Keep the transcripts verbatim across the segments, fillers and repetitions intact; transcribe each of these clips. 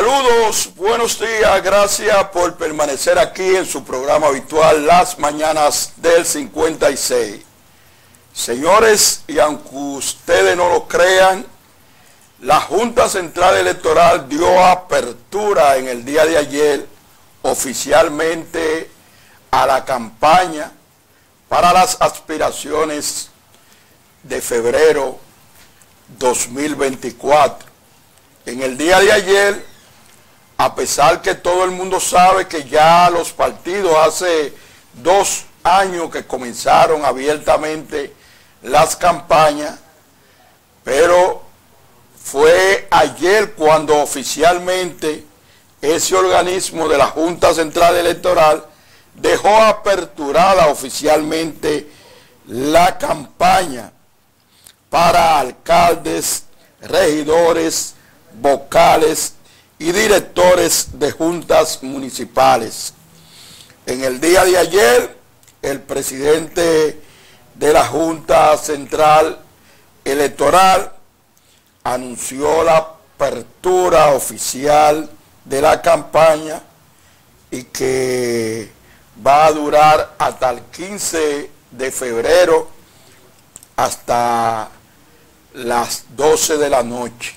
Saludos, buenos días, gracias por permanecer aquí en su programa habitual, Las Mañanas del cincuenta y seis. Señores, y aunque ustedes no lo crean, la Junta Central Electoral dio apertura en el día de ayer oficialmente a la campaña para las aspiraciones de febrero dos mil veinticuatro. En el día de ayer, a pesar que todo el mundo sabe que ya los partidos hace dos años que comenzaron abiertamente las campañas, pero fue ayer cuando oficialmente ese organismo de la Junta Central Electoral dejó aperturada oficialmente la campaña para alcaldes, regidores, vocales y directores de juntas municipales. En el día de ayer, el presidente de la Junta Central Electoral anunció la apertura oficial de la campaña y que va a durar hasta el quince de febrero hasta las doce de la noche.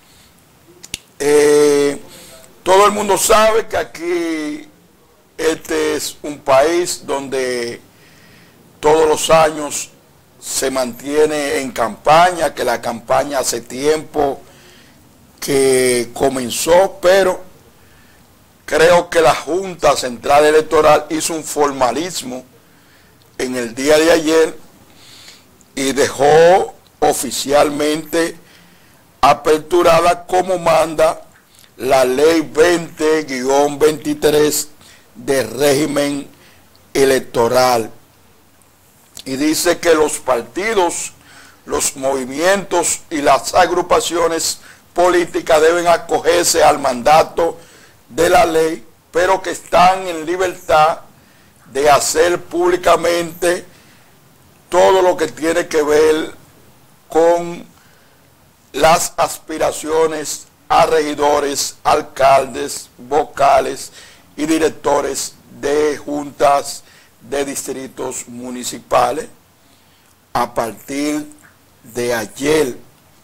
Eh, todo el mundo sabe que aquí este es un país donde todos los años se mantiene en campaña, que la campaña hace tiempo que comenzó, pero creo que la Junta Central Electoral hizo un formalismo en el día de ayer y dejó oficialmente aperturada como manda la ley veinte guión veintitrés de régimen electoral. Y dice que los partidos, los movimientos y las agrupaciones políticas deben acogerse al mandato de la ley, pero que están en libertad de hacer públicamente todo lo que tiene que ver con las aspiraciones a regidores, alcaldes, vocales y directores de juntas de distritos municipales a partir de ayer.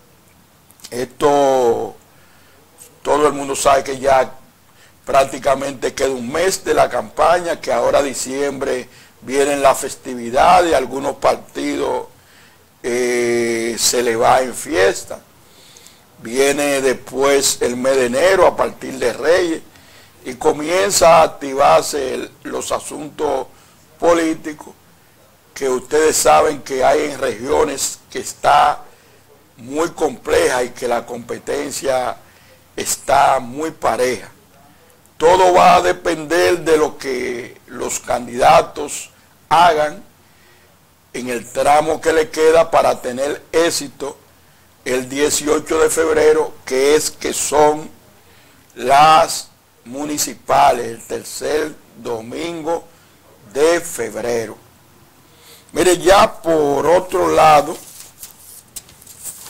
Esto, todo el mundo sabe que ya prácticamente queda un mes de la campaña, que ahora diciembre vienen las festividades, algunos partidos eh, se le va en fiesta. Viene después el mes de enero a partir de Reyes y comienza a activarse el, los asuntos políticos, que ustedes saben que hay en regiones que está muy compleja y que la competencia está muy pareja. Todo va a depender de lo que los candidatos hagan en el tramo que le queda para tener éxito el dieciocho de febrero, que es que son las municipales, el tercer domingo de febrero. Mire, ya por otro lado,